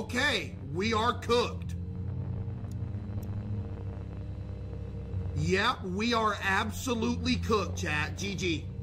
Okay, we are cooked. Yep, we are absolutely cooked, chat. GG.